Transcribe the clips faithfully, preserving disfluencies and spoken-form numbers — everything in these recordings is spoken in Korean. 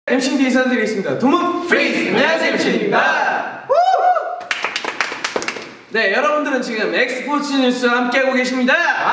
엠씨 인사드리겠습니다. 도문 프리즈! 안녕하세요, 엠씨입니다. 네, 여러분들은 지금 엑스포츠 뉴스 함께하고 계십니다.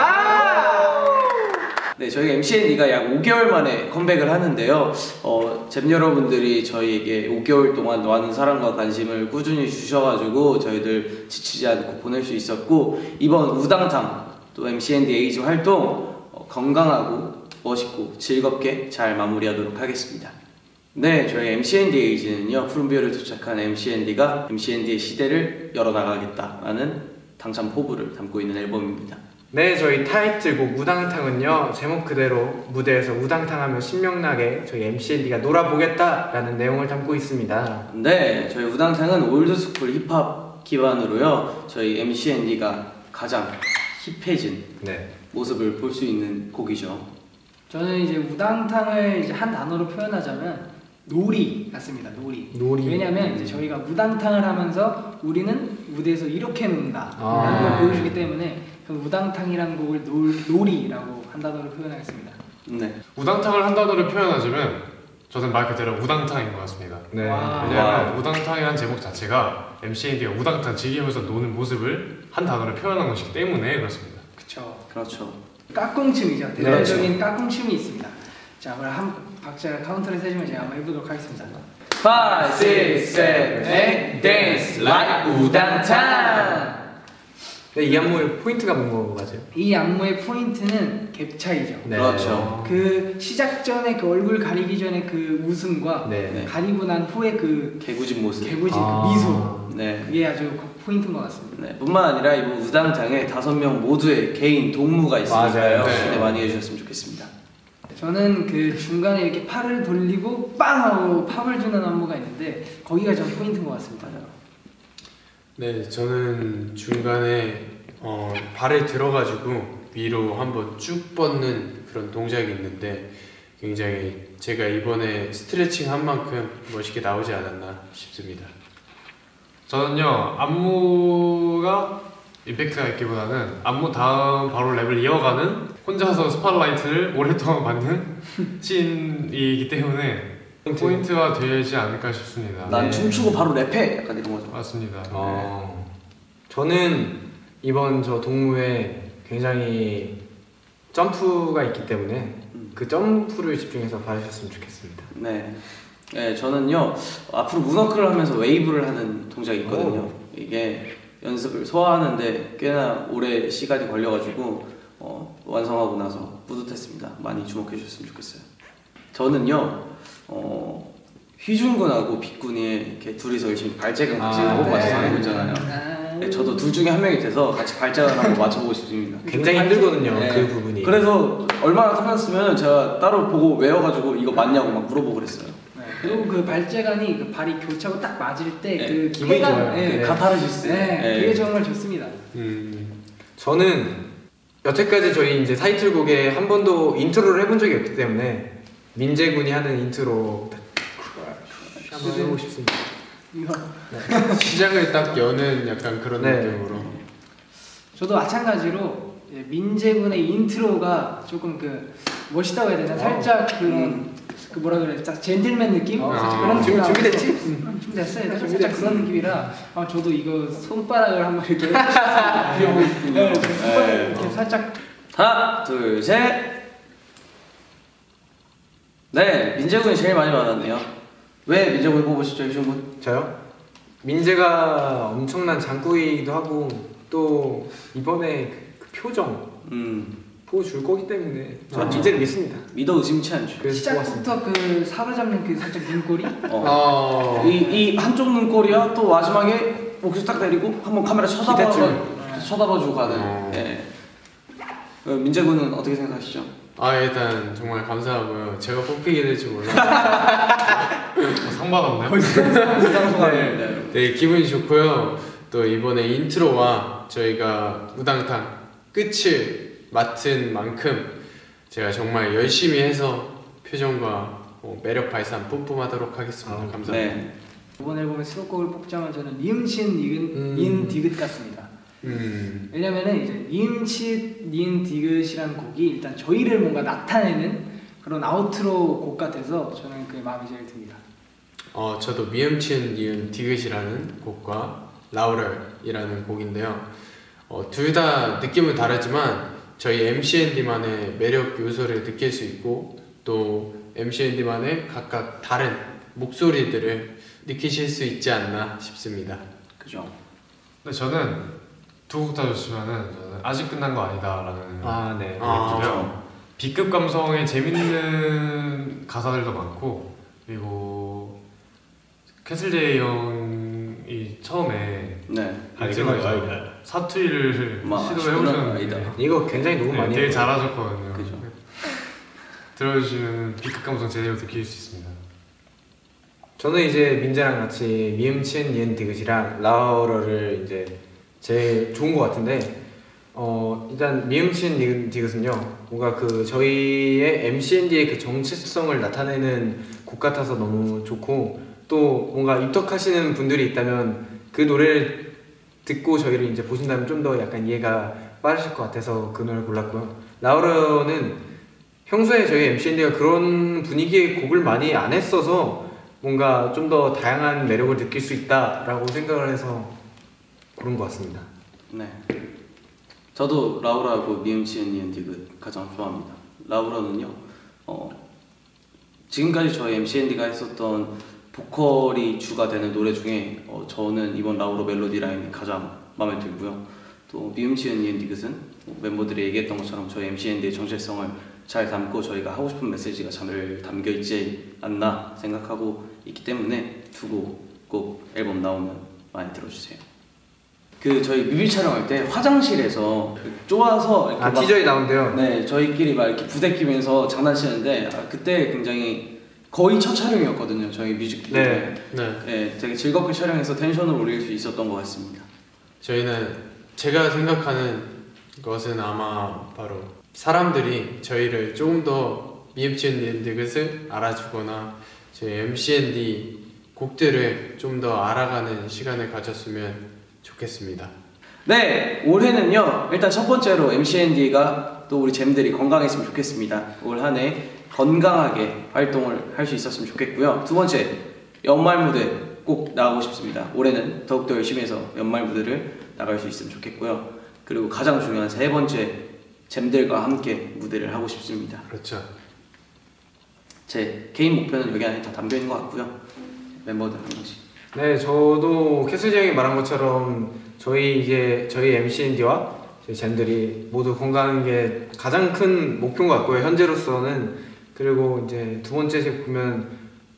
아 네, 저희 엠씨앤디가 약 오 개월 만에 컴백을 하는데요. 어, 잼 여러분들이 저희에게 오 개월 동안 많은 사랑과 관심을 꾸준히 주셔가지고 저희들 지치지 않고 보낼 수 있었고, 이번 우당탕 또 엠씨앤디 에이지 활동 어, 건강하고 멋있고 즐겁게 잘 마무리하도록 하겠습니다. 네, 저희 엠씨앤디 에이지는요, 푸른비어를 도착한 엠씨앤디가 엠씨앤디의 시대를 열어나가겠다라는 당찬 포부를 담고 있는 앨범입니다. 네, 저희 타이틀곡 우당탕은요, 제목 그대로 무대에서 우당탕하며 신명나게 저희 엠씨앤디가 놀아보겠다라는 내용을 담고 있습니다. 네, 저희 우당탕은 올드스쿨 힙합 기반으로요, 저희 엠씨앤디가 가장 힙해진 네. 모습을 볼 수 있는 곡이죠. 저는 이제 우당탕을 이제 한 단어로 표현하자면 놀이 같습니다. 놀이. 놀이. 왜냐면 이제 저희가 우당탕을 하면서 우리는 무대에서 이렇게 논다 라는 걸 아 보여주기 때문에 그 우당탕이라는 곡을 놀, 놀이라고 한 단어로 표현하겠습니다. 네. 우당탕을 한 단어로 표현하자면 저는 말 그대로 우당탕인 것 같습니다. 네. 왜냐하면 우당탕이라는 제목 자체가 엠씨앤디가 우당탕 즐기면서 노는 모습을 한 단어로 표현한 것이기 때문에 그렇습니다. 그쵸. 그렇죠. 까꿍춤이죠. 네, 대표적인 까꿍춤이 있습니다. 자, 그럼 한 박자가 카운터를 세주면 제가 한번 해보도록 하겠습니다. 오, 육, 칠, 팔, dance like 우당탕. 네, 이 안무의 포인트가 뭔 거 맞아요? 이 안무의 포인트는 갭 차이죠. 네. 그렇죠. 그 시작 전에 그 얼굴 가리기 전에 그 웃음과 네. 네. 가리고 난 후에 그 개구진 모습. 개구진 아 그 미소. 네. 이게 아주 포인트인 것 같습니다. 네, 뿐만 아니라 이번 우당탕에 다섯 명 모두의 개인 동무가 있으니까요. 맞아요. 기대 네. 많이 해주셨으면 좋겠습니다. 저는 그 중간에 이렇게 팔을 돌리고 빵 하고 팝을 주는 안무가 있는데 거기가 좀 포인트인 것 같습니다. 네, 저는 중간에 어, 발을 들어가지고 위로 한번 쭉 뻗는 그런 동작이 있는데 굉장히 제가 이번에 스트레칭 한 만큼 멋있게 나오지 않았나 싶습니다. 저는요, 안무가 임팩트가 있기보다는 안무 다음 바로 랩을 이어가는 혼자서 스팟라이트를 오랫동안 받는 씬이기 때문에 포인트가 되지 않을까 싶습니다. 난 네. 춤추고 바로 랩해! 약간 이런 거죠. 맞습니다. 어, 저는 이번 저 동무에 굉장히 점프가 있기 때문에 음. 그 점프를 집중해서 봐주셨으면 좋겠습니다. 네. 네, 저는요, 앞으로 문워크를 하면서 웨이브를 하는 동작이 있거든요. 오. 이게 연습을 소화하는데 꽤나 오래 시간이 걸려가지고 어, 완성하고 나서 뿌듯했습니다. 많이 주목해 주셨으면 좋겠어요. 저는요, 어, 휘준군하고 빅군이 이렇게 둘이서 열심히 발재간 같이 아, 호흡 맞춰서 네. 하고 있잖아요. 아, 네, 저도 둘 중에 한 명이 돼서 같이 발재간 한번 맞춰보고 싶습니다. 굉장히 힘들거든요. 네. 그 부분이. 그래서 얼마나 끝났으면 제가 따로 보고 외워가지고 이거 맞냐고 막 물어보고 그랬어요. 네. 그리고 그 발재간이 그 발이 교차고 딱 맞을 때 네. 그 기분이 좋아요. 네. 그 카타르시스. 네, 네. 그게 정말 좋습니다. 음, 저는 여태까지 저희 이제 타이틀곡에 한 번도 인트로를 해본 적이 없기 때문에 민재군이 하는 인트로 한번 해보고 싶습니다. 이거 시작을 딱 여는 약간 그런 네. 느낌으로. 저도 마찬가지로 이제 민재군의 인트로가 조금 그 멋있다고 해야 되나? 살짝 그런 그 뭐라 그래? 딱 젠틀맨 느낌? 어, 살짝 아, 그런 느낌. 준비- 준비됐지? 응, 준비됐어요. 살짝 준비됐어. 그런 느낌이라 아, 저도 이거 손가락을 한번 이렇게 비워보고 싶군요. 네, 손가락 네. 이렇게 살짝 하나, 둘, 셋. 네, 민재군이 제일 많이 받았네요. 왜 민재군이 뽑으셨죠, 유준군? 저요? 민재가 엄청난 장구이기도 하고 또 이번에 그, 그 표정 음, 보여줄 거기 때문에 저는 아. 민재를 믿습니다. 믿어 의심치 않죠. 그래서 뽑았습니다. 시작부터 그 사로잡는 그 살짝 눈꼬리. 어. 어, 이, 이 한쪽 눈꼬리야 또 마지막에 목소리 딱 내리고 한번 카메라 쳐다봐 기대줄. 쳐다봐주고 가는. 어. 네. 어, 민재군은 어떻게 생각하시죠? 아 일단 정말 감사하고요. 제가 뽑히게 될지 몰라. 어, 상 받았나요? 상소감을. 네. 네, 기분이 좋고요. 또 이번에 인트로와 저희가 우당탕 끝을 맡은 만큼 제가 정말 열심히 해서 표정과 어, 매력 발산 뿜뿜하도록 하겠습니다. 아, 감사합니다. 네. 이번 앨범의 수록곡을 뽑자면 저는 니은치은 니은 음. 닌 디귿 같습니다. 음, 왜냐면은 이제 니은치 니은 디귿이라는 곡이 일단 저희를 뭔가 나타내는 그런 아우트로 곡 같아서 저는 그 마음이 제일 듭니다. 어, 저도 미음 치은 니은 디귿이라는 곡과 라우럴이라는 곡인데요. 어, 둘 다 느낌은 다르지만 저희 엠씨앤디만의 매력 요소를 느낄 수 있고 또 엠씨앤디만의 각각 다른 목소리들을 느끼실 수 있지 않나 싶습니다. 그죠? 근데 저는 두 곡 다 좋지만은 저는 아직 끝난 거 아니다라는 아, 네. 곡이고요. B급 감성의 재밌는 가사들도 많고 그리고 캐슬제이 형이 처음에 네. 인트로에서 사투리를 마, 시도해보셨는데 아니다. 이거 굉장히 녹음 네, 많이 되게 했어요. 잘하셨거든요. 그죠. 들어주시면 B급 감성 제대로 느낄 수 있습니다. 저는 이제 민재랑 같이 미음 치은 니은 디귿이랑 라우러를 이제 제일 좋은 것 같은데 어 일단 미음 치은 니은 디귿은요 뭔가 그 저희의 엠씨앤디의 그 정체성을 나타내는 곡 같아서 너무 좋고 또 뭔가 입덕하시는 분들이 있다면 그 노래를 듣고 저희를 이제 보신다면 좀 더 약간 이해가 빠르실 것 같아서 그 노래를 골랐고요. 라우러는 평소에 저희 엠씨앤디가 그런 분위기의 곡을 많이 안 했어서 뭔가 좀 더 다양한 매력을 느낄 수 있다라고 생각을 해서 고른 것 같습니다. 네. 저도 라우라하고 미음치은 니은 디귿 가장 좋아합니다. 라우라는요, 어, 지금까지 저희 엠씨앤디가 했었던 보컬이 주가 되는 노래 중에 어, 저는 이번 라우라 멜로디 라인이 가장 마음에 들고요. 또 미음치은 니은 디귿은 뭐 멤버들이 얘기했던 것처럼 저희 엠씨앤디의 정체성을 잘 담고 저희가 하고 싶은 메시지가 잘 담겨 있지 않나 생각하고 있기 때문에 두 곡 꼭 앨범 나오면 많이 들어주세요. 그 저희 뮤비 촬영할 때 화장실에서 쪼아서 이렇게 아 막- 티저에 나온대요. 네, 저희끼리 막 이렇게 부대 끼면서 장난치는데 아, 그때 굉장히 거의 첫 촬영이었거든요. 저희 뮤직비디오. 네. 네. 네, 되게 즐겁게 촬영해서 텐션을 올릴 수 있었던 것 같습니다. 저희는 제가 생각하는 것은 아마 바로 사람들이 저희를 조금 더 미음 치은 니은 디귿을 알아주거나 저희 엠씨앤디 곡들을 좀 더 알아가는 시간을 가졌으면 좋겠습니다. 네, 올해는요. 일단 첫 번째로 엠씨앤디가 또 우리 잼들이 건강했으면 좋겠습니다. 올 한 해 건강하게 활동을 할 수 있었으면 좋겠고요. 두 번째, 연말 무대 꼭 나가고 싶습니다. 올해는 더욱더 열심히 해서 연말 무대를 나갈 수 있으면 좋겠고요. 그리고 가장 중요한 세 번째, 잼들과 함께 무대를 하고 싶습니다. 그렇죠. 제 개인 목표는 여기 안에 다 담겨 있는 것 같고요. 멤버들 한 명씩. 네, 저도 캐슬지 형이 말한 것처럼 저희 이제 저희 엠씨앤디와 저희 잼들이 모두 건강한 게 가장 큰 목표인 것 같고요. 현재로서는. 그리고 이제 두 번째 제 보면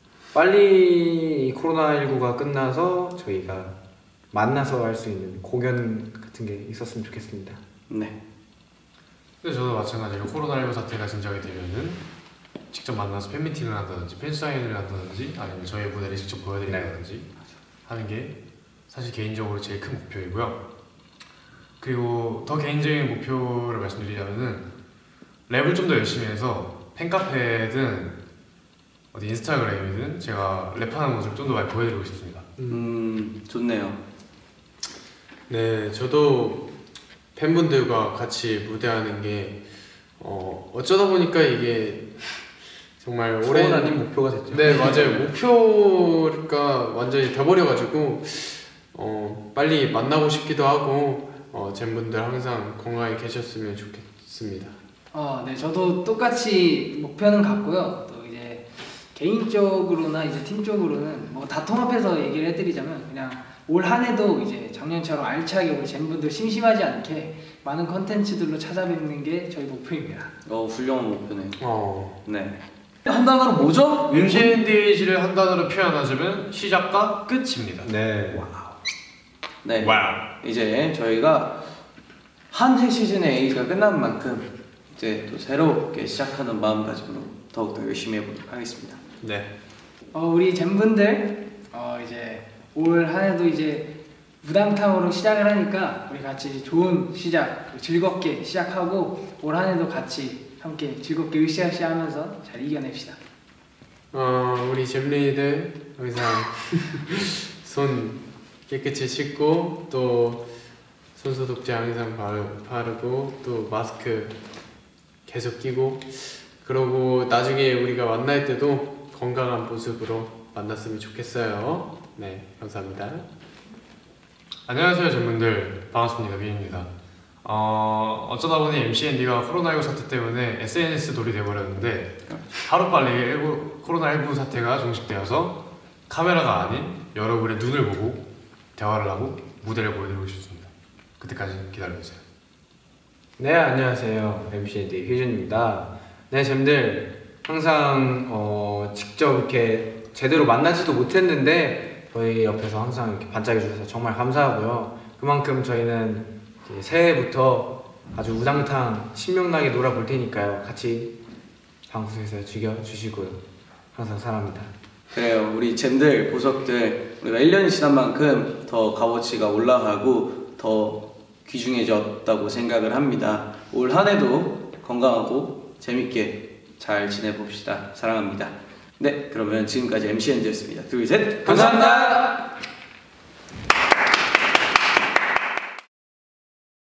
빨리 코로나십구가 끝나서 저희가 만나서 할 수 있는 공연 같은 게 있었으면 좋겠습니다. 네. 근데 저도 마찬가지로 코로나십구 사태가 진정이 되면은 직접 만나서 팬미팅을 한다든지 팬사인회를 한다든지 아니면 저희 무대를 직접 보여드린다든지 하는 게 사실 개인적으로 제일 큰 목표이고요. 그리고 더 개인적인 목표를 말씀드리자면은 랩을 좀 더 열심히 해서 팬카페든 어디 인스타그램이든 제가 랩하는 모습을 좀 더 많이 보여드리고 싶습니다. 음, 좋네요. 네, 저도 팬분들과 같이 무대하는 게 어, 어쩌다 보니까 이게 정말 오랜 소원 아닌 목표가 됐죠. 네, 맞아요. 목표가 완전히 돼버려가지고 어, 빨리 만나고 싶기도 하고 어, 잼분들 항상 건강히 계셨으면 좋겠습니다. 어, 네, 저도 똑같이 목표는 같고요. 또 이제 개인적으로나 이제 팀적으로는 뭐 다 통합해서 얘기를 해드리자면 그냥 올 한 해도 이제 작년처럼 알차게 우리 잼분들 심심하지 않게 많은 컨텐츠들로 찾아뵙는 게 저희 목표입니다. 어, 훌륭한 목표네요. 어, 네. 한 단어로 뭐죠? 엠씨앤디를 한 단어로 표현하자면 시작과 끝입니다. 네. 네. 와우. 이제 저희가 한 해 시즌의 A가 끝난 만큼 이제 또 새롭게 시작하는 마음가짐으로 더욱더 열심히 해보도록 하겠습니다. 네. 어, 우리 잼분들 어, 이제 올 한 해도 이제 무당탕으로 시작을 하니까 우리 같이 좋은 시작, 즐겁게 시작하고 올 한 해도 같이 함께 즐겁게 으쌰으쌰 하면서 잘 이겨냅시다. 어, 우리 잼리들 항상 손 깨끗이 씻고 또 손소독제 항상 바르, 바르고 또 마스크 계속 끼고 그러고 나중에 우리가 만날 때도 건강한 모습으로 만났으면 좋겠어요. 네, 감사합니다. 안녕하세요 잼분들, 반갑습니다. 민입니다. 어, 어쩌다 보니 엠씨앤디가 코로나십구 사태 때문에 에스엔에스 돌이 되어버렸는데 하루빨리 일부, 코로나십구 사태가 종식되어서 카메라가 아닌 여러분의 눈을 보고 대화를 하고 무대를 보여드리고 싶습니다. 그때까지 기다려주세요. 네, 안녕하세요. 엠씨앤디 휘준입니다. 네, 잼들 항상 어, 직접 이렇게 제대로 만나지도 못했는데 저희 옆에서 항상 이렇게 반짝여 주셔서 정말 감사하고요. 그만큼 저희는 이제 새해부터 아주 우당탕 신명나게 놀아볼 테니까요. 같이 방구석에서 즐겨주시고요. 항상 사랑합니다. 그래요. 우리 잼들, 보석들, 우리가 일 년이 지난 만큼 더 값어치가 올라가고 더 귀중해졌다고 생각을 합니다. 올 한 해도 건강하고 재밌게 잘 지내봅시다. 사랑합니다. 네, 그러면 지금까지 엠씨앤디였습니다. 둘, 셋, 감사합니다.